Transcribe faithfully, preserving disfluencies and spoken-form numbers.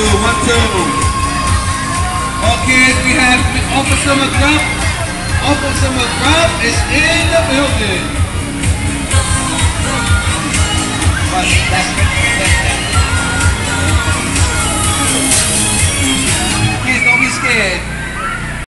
two, one, two. Okay, we have Officer McGruff. Officer McGruff is in